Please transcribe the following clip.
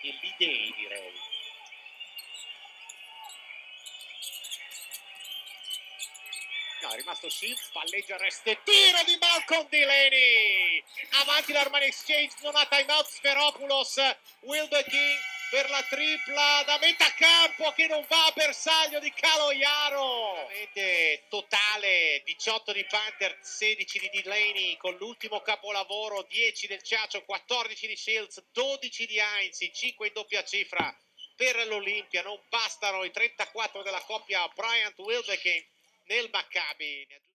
e bidei, direi. No, è rimasto Shields, palleggia, resta e tiro di Malcolm Delaney. Avanti l'Armani Exchange, non ha timeout Sferopoulos. Will the King per la tripla da metà campo che non va a bersaglio di Caloiaro. Veramente totale, 18 di Panther, 16 di Delaney con l'ultimo capolavoro, 10 del Ciaccio, 14 di Shields, 12 di Heinz, 5 in doppia cifra per l'Olimpia. Non bastano i 34 della coppia Bryant Wilbekin nel Maccabi.